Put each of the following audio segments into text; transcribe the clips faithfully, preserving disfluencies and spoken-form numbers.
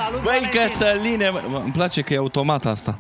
Salut, Băi, Valentin. Cătăline, mă, îmi place că e automat asta.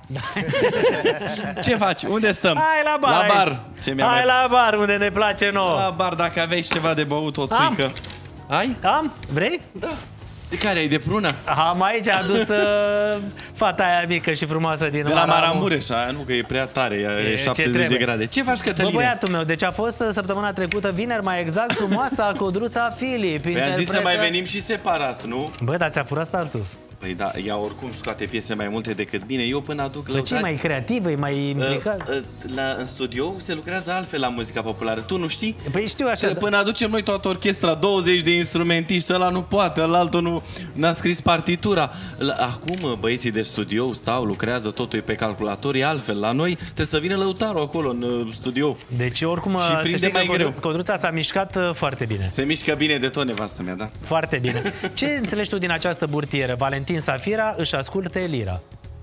Ce faci? Unde stăm? Hai la bar. La bar. aici. Ce mi-a Hai mai... la bar, unde ne place nouă. La bar, dacă aveai ceva de băut, o Am. țuică. Ai? Am? Vrei? Da. De care ai? De prună? Am aici adus uh, fata aia mică și frumoasă din De la Maramureș, aia nu, că e prea tare, e, E, șaptezeci de trebuie. grade. Ce faci, Bă, Cătăline? băiatul meu, deci a fost uh, săptămâna trecută, vineri mai exact, frumoasa Codruța Filip. Păi am zis să interpretă- mai venim și separat, nu? Bă, dar ți-a furat startul. Păi da, ea oricum scoate piese mai multe decât mine. Eu până aduc Bă, ce e mai creativă, e mai implicat? Uh, uh, la, în studio se lucrează altfel la muzica populară. Tu nu știi? Păi știu așa. Până aducem noi toată orchestra, douăzeci de instrumentiști, ăla nu poate, ălaltul nu n-a scris partitura. La- Acum băieții de studio stau, lucrează, totul e pe calculator, e altfel. La noi trebuie să vină lăutarul acolo în uh, studio. Deci oricum Și să prinde știi că mai Codru- greu. Codruța s-a mișcat uh, foarte bine. Se mișcă bine de tot nevastă mea, da? Foarte bine. Ce înțelegi tu din această burtieră? Valentin Safira își asculte lira.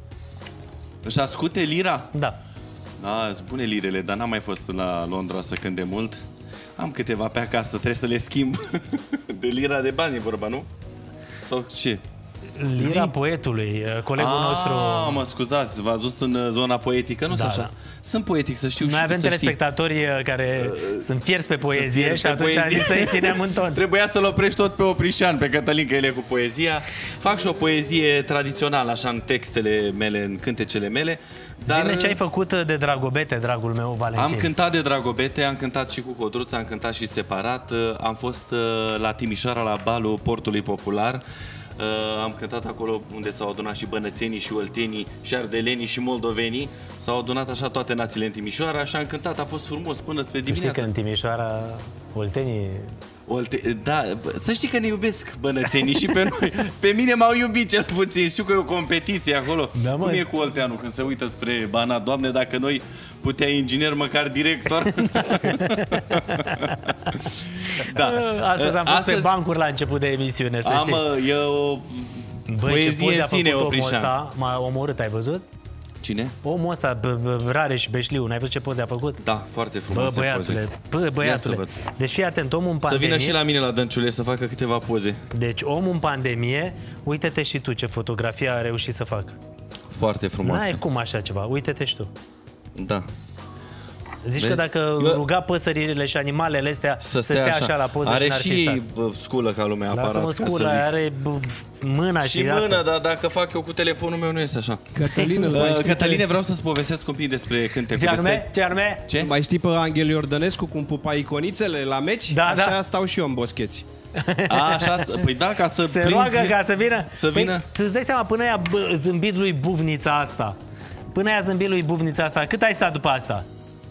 Își ascute lira? Da. Da, sunt bune lirele, dar n-am mai fost la Londra să cânt de mult. Am câteva pe acasă, trebuie să le schimb. De lira de bani e vorba, nu? Sau ce? Lira Zi. poetului, uh, colegul Ah, nostru. mă scuzați, v-ați dus în uh, zona poetică, nu Da, sunt așa? da. Sunt poetic, să știu Noi și avem să știi. telespectatori uh, care sunt fierți pe poezie fierți și pe atunci am poezie. zis să-i ținem în ton. Trebuia să-l oprești tot pe Oprișan, pe Cătălin, că el e cu poezia. Fac și o poezie tradițională, așa, în textele mele, în cântecele mele. Dar Zine ce ai făcut de Dragobete, dragul meu, Valentin. am cântat de Dragobete, am cântat și cu Codruța, am cântat și separat. Am fost uh, la Timișoara, la balul Portului Popular. Uh, am cântat acolo unde s-au adunat și bănățenii, și oltenii, și ardelenii, și moldovenii. S-au adunat așa toate națiile în Timișoara și am cântat, a fost frumos până spre Tu știi dimineață. că în Timișoara oltenii... Olte... Da, bă, să știi că ne iubesc bănățenii și pe noi. Pe mine m-au iubit cel puțin. Știu că e o competiție acolo. Da, mă. Cum e cu Olteanu când se uită spre Banat? Doamne, dacă noi putea inginer, măcar director. Da. Astăzi am fost Astăzi pe bancuri la început de emisiune, să am, știi. mă, e o Băi, ce poezie poze în a sine, făcut omul Oprișan. ăsta, m-a omorât, ai văzut? Cine? Omul ăsta, b- b- Rareș Beșliu, n-ai văzut ce poze a făcut? Da, foarte Bă, frumoase băiatule, poze. bă, Ia băiatule. să văd. Deci fii atent, omul în Să pandemie... vină și la mine la Dănciule să facă câteva poze. Deci omul în pandemie, uite-te și tu ce fotografie a reușit să facă. Foarte frumoase. N-ai cum așa ceva, uite-te și tu. Da. Zici Vezi? că dacă Eu- ruga păsările și animalele astea să, Să stea așa. la poză Are și n-ar fi și stat. bă, sculă ca lumea aparat. Lasă-mă ca să scură, zic. are bă, mâna și, Și mână, asta. dar dacă fac eu cu telefonul meu nu este așa. Cătălină, mai Uh, știi Cătăline, pe, vreau să-ți povestesc un pic despre cântecul. Ce anume? Despre... Ce anume? Ce? mai știi pe Anghel Iordănescu cum pupa iconițele la meci? Da, Așa da. stau și eu în boscheți. A, așa, păi da, ca să Se prinzi... roagă ca să vină? Să Păi, vină. tu îți dai seama, până i-a bă, zâmbit lui Buvnița asta, până i-a zâmbit lui Buvnița asta, cât ai stat după asta?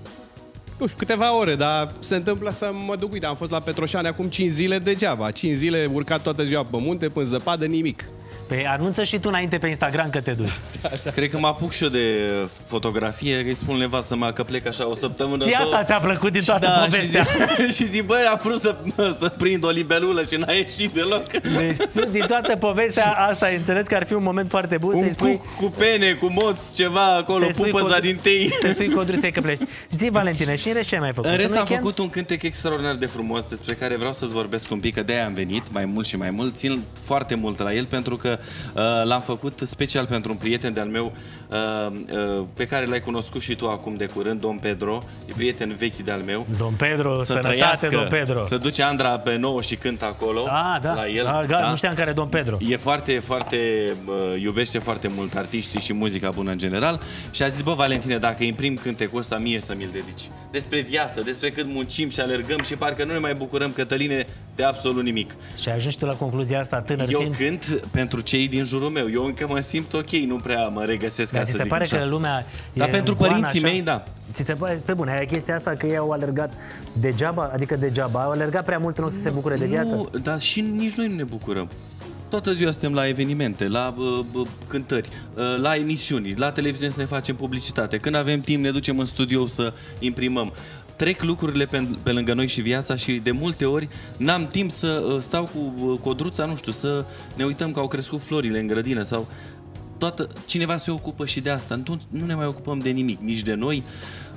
Nu știu, câteva ore, dar se întâmplă să mă duc. Uite, am fost la Petroșani acum cinci zile degeaba. cinci zile urcat toată ziua pe munte, până zăpadă, nimic. Păi anunță și tu înainte pe Instagram că te duci. Cred că mă apuc și eu de fotografie, că îi spun nevastă mea că plec așa o săptămână, Ție două. asta ți-a plăcut din toată Da, povestea. și zic, și zic, băi, a vrut să, să prind o libelulă și n-a ieșit deloc. Deci tu, din toată povestea asta ai înțeles că ar fi un moment foarte bun Un să-i spui... cuc cu pene, cu moți, ceva acolo, să-i spui pupăza Codru- din tei. Să spui Codruței că pleci. Zi, Valentine, și în rest ce ai mai făcut? În rest am weekend? făcut un cântec extraordinar de frumos despre care vreau să-ți vorbesc un pic, că de-aia am venit mai mult și mai mult. Țin foarte mult la el pentru că uh, l-am făcut special pentru un prieten de-al meu uh, uh, pe care l-ai cunoscut și tu acum de curând, Don Pedro. E prieten vechi de-al meu. Don Pedro, Să sănătate, trăiască, Don Pedro. să duce Andra pe nouă și cântă acolo Ah, da, la el. da, da, nu știam care e Don Pedro. E foarte, foarte, uh, iubește foarte mult artiștii și muzica bună în general și a zis, bă, Valentine, dacă imprim cântecul ăsta, mie să mi-l dedici. Despre viață, despre cât muncim și alergăm și parcă nu ne mai bucurăm, Cătăline, de absolut nimic. Și ajungi tu la concluzia asta, tânăr Eu fiind? cânt pentru cei din jurul meu. Eu încă mă simt ok, nu prea mă regăsesc, Dar ca ți să se zic pare așa. că lumea Dar e pentru goană părinții așa? mei, da. Ți se pare, pe bune, aia chestia asta că ei au alergat degeaba, adică degeaba, au alergat prea mult în loc să se bucure de viață? Nu, dar și nici noi nu ne bucurăm. Toată ziua suntem la evenimente, la uh, uh, cântări, uh, la emisiuni, la televiziune să ne facem publicitate. Când avem timp ne ducem în studio să imprimăm. Trec lucrurile pe, pe lângă noi și viața și de multe ori n-am timp să uh, stau cu uh, Codruța, nu știu, să ne uităm că au crescut florile în grădină sau toată, cineva se ocupă și de asta. Nu, nu ne mai ocupăm de nimic, nici de noi.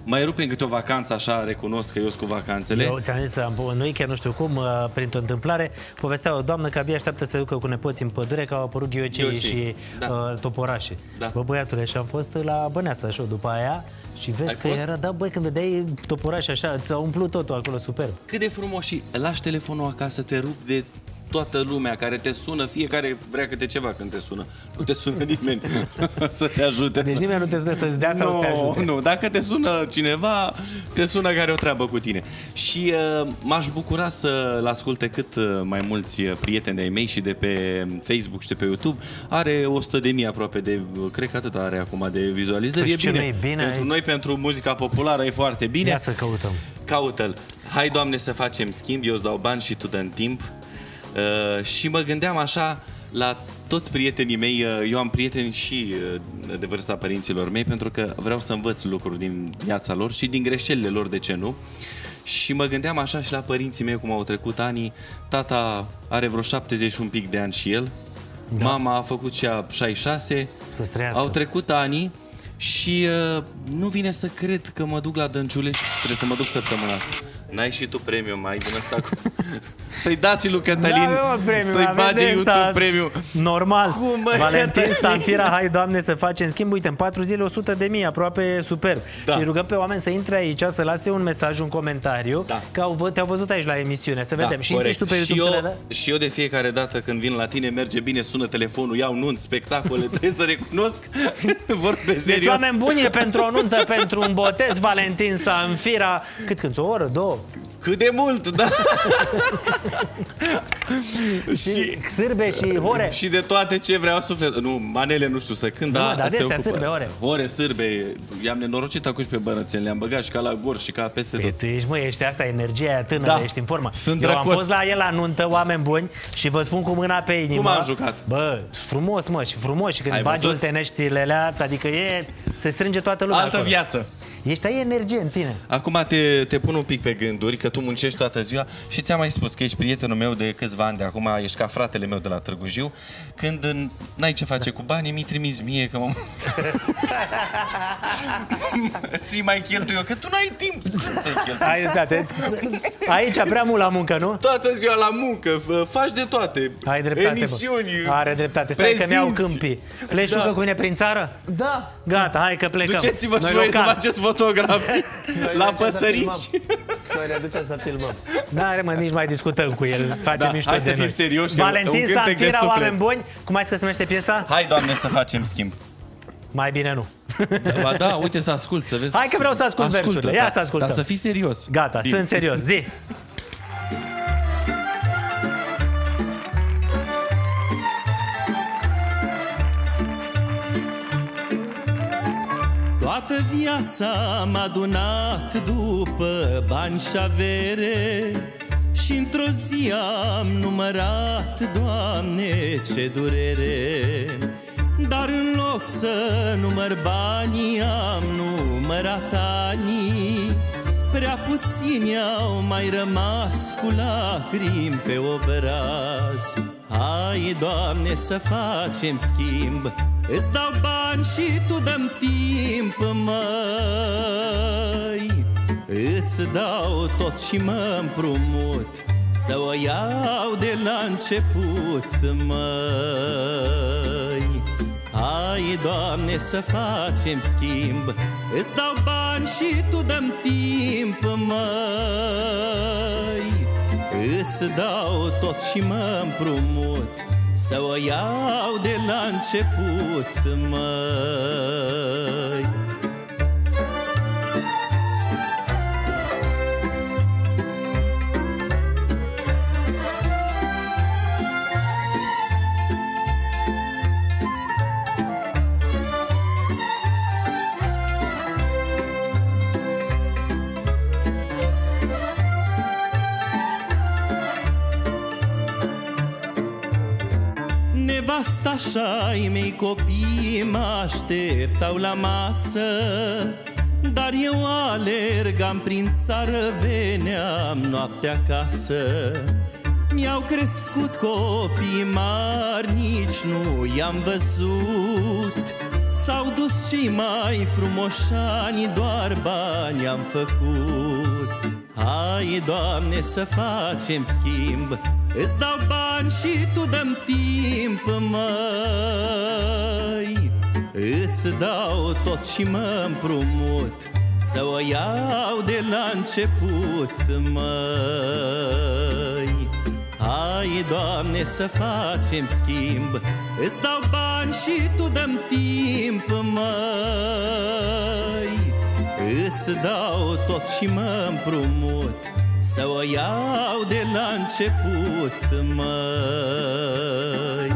mai rupem câte o vacanță, așa, recunosc că eu sunt cu vacanțele. Eu ți-am zis, am, în weekend, nu știu cum, uh, printr-o întâmplare, povestea o doamnă că abia așteaptă să ducă cu nepoții în pădure, că au apărut ghiocei și da. uh, toporașe. Da. Bă, băiatule, și am fost la Băneasa și după aia și vezi Ai că fost? era, da, băi, când vedeai toporașe așa, ți-a umplut totul acolo, superb. Cât de frumos și lași telefonul acasă, te rup de toată lumea care te sună, fiecare vrea câte ceva când te sună. Nu te sună nimeni să te ajute. Deci nimeni nu te sună să-ți dea sau no, să te ajute. Nu, dacă te sună cineva, te sună care o treabă cu tine. Și uh, m-aș bucura să-l asculte cât uh, mai mulți prieteni de-ai mei și de pe Facebook și de pe YouTube. Are o sută de mii aproape de, cred că atât are acum de vizualizări. Păi e bine. e bine pentru aici? noi, pentru muzica populară, e foarte bine. Ia să căutăm. Caută-l. Hai, Doamne, să facem schimb, eu îți dau bani și tu dă-mi timp. Uh, și mă gândeam așa la toți prietenii mei, uh, eu am prieteni și uh, de vârsta părinților mei, pentru că vreau să învăț lucruri din viața lor și din greșelile lor, de ce nu? Și mă gândeam așa și la părinții mei cum au trecut anii. Tata are vreo șaptezeci și un pic de ani și el. Da. Mama a făcut și a șaizeci și șase. Să-ți trăiască. Au trecut ani și uh, nu vine să cred că mă duc la Dănciulești. Trebuie să mă duc săptămâna asta. N-ai și tu premiu mai din ăsta cu... Să-i dați lui Cătălin, da, să-i bage YouTube premiu. Normal. Cum, mă, Valentin Cătălin? Sanfira, hai, Doamne, să facem schimb. Uite, în patru zile o sută de mii, aproape superb. Da. Și rugăm pe oameni să intre aici, să lase un mesaj, un comentariu, Da. că au, te-au văzut aici la emisiune. Să vedem. Da, Și intri și tu pe și YouTube. eu, să le dai? și eu de fiecare dată când vin la tine merge bine, sună telefonul, iau nunți, spectacole, trebuie să recunosc. Vorbesc serios. Deci, oameni buni, e pentru o nuntă, pentru un botez, Valentin Sanfira. Cât cânti? O oră, două? Cât de mult, da. Și sârbe și hore. Și de toate ce vreau suflet. Nu, manele nu știu să cânt, Nu, dar dar se de-astea ocupă. sârbe, ore. Ore, sârbe. I-am nenorocit acum și pe bănățeni, le-am băgat și ca la gor și ca peste Păi tot. tu ești, mă, ești asta, energia aia tânără, Da. ești în formă. Sunt Eu am drăcos. fost la el la nuntă, oameni buni, și vă spun cu mâna pe inimă. Cum am jucat? Bă, frumos, mă, și frumos. Și când Ai bagi văzut? ulteneștile alea, adică e, se strânge toată lumea Altă acolo. viață. Ești, ai energie în tine. Acum te, te pun un pic pe gânduri, că tu muncești toată ziua și ți-am mai spus că ești prietenul meu de câțiva ani de acum, ești ca fratele meu de la Târgu Jiu. Când în- n-ai ce face cu banii, mi-i trimiți mie, că mă... ți mai cheltui eu, că tu n-ai timp. Când să-i cheltui? Ai dreptate. Aici prea mult la muncă, nu? Toată ziua la muncă, f- faci de toate. Ai dreptate, bă. Emisiuni, Are dreptate. Stai că mi-au prezinți. câmpii. Pleci Da. da. cu mine prin țară? Da. Gata, hai că plecăm. Duceți-vă Noi și voi să local. faceți fotografii la Noi păsărici. Noi ne aducem să filmăm. N-are, mă, nici mai discutăm cu el. Facem Da, mișto hai de să fim noi. serioși, că e un Valentin cântec de Sanfira, suflet. oameni buni. Cum ai zis că se numește piesa? Hai, Doamne, să facem schimb. Mai bine nu. Ba da, uite să ascult, să vezi. Hai că vreau să ascult Ascultă, versurile. Ia da, să ascultăm. Dar să fii serios. Gata, Bine. sunt serios. Zi. Toată viața am adunat după bani și avere și într-o zi am numărat, Doamne, ce durere. Dar în loc să număr banii, am numărat anii. Prea puțini au mai rămas cu lacrimi pe obraz. Hai, Doamne, să facem schimb, îți dau bani și tu dă-mi timp, măi. Îți dau tot și mă împrumut, să o iau de la început, măi. Hai, Doamne, să facem schimb, îți dau bani și tu dă-mi timp, măi. Îți dau tot și mă împrumut, să o iau de la început, măi. Nevasta așa-i mei copii mă așteptau la masă, dar eu alergam prin țară, veneam noaptea acasă. Mi-au crescut copii mari, nici nu i-am văzut, S-au dus cei mai frumoși ani, doar bani am făcut. Hai, Doamne, să facem schimb, îți dau bani și tu dă-mi timp, măi. Îți dau tot și mă împrumut, să o iau de la început, măi. Hai, Doamne, să facem schimb, îți dau bani și tu dă-mi timp, măi. Îți dau tot și mă împrumut, să o iau de la început, măi.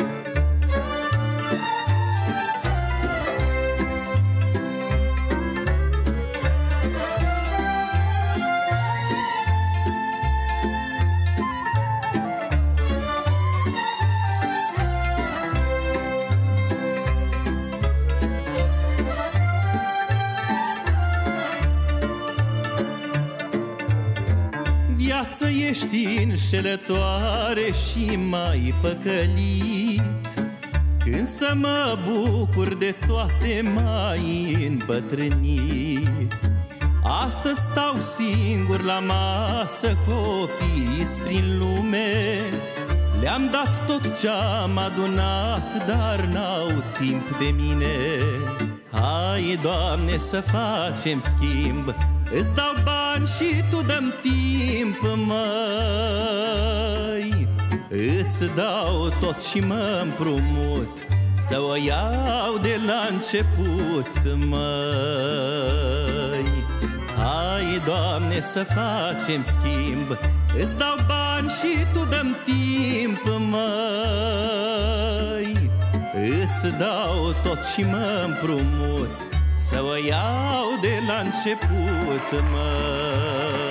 Viață ești înșelătoare și mai păcălit, când să mă bucur de toate mai îmbătrânit. Astăzi stau singur la masă, copii prin lume, le-am dat tot ce-am adunat, dar n-au timp de mine. Hai, Doamne, să facem schimb, îți dau bani și tu dă-mi timp, măi. Îți dau tot și mă împrumut, să o iau de la început, măi. Hai, Doamne, să facem schimb, îți dau bani și tu dă-mi timp, măi. Îți dau tot și mă împrumut, să o iau de la început, măi.